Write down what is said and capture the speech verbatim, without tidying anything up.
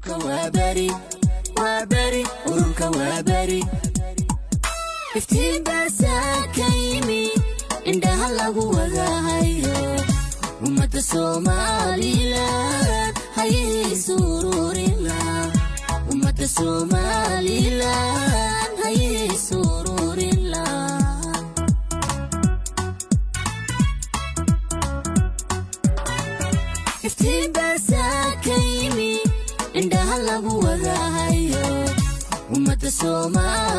ururka waa bari waa bari ururka waa bari iftiin baa ka yimi indhaha lagu wadahayo ummada Soomaaliland hayay sururila ummada Soomaaliland hayay sururila iftiin baa ka yimi indhaha lagu wadahayo ummada Soomaaliland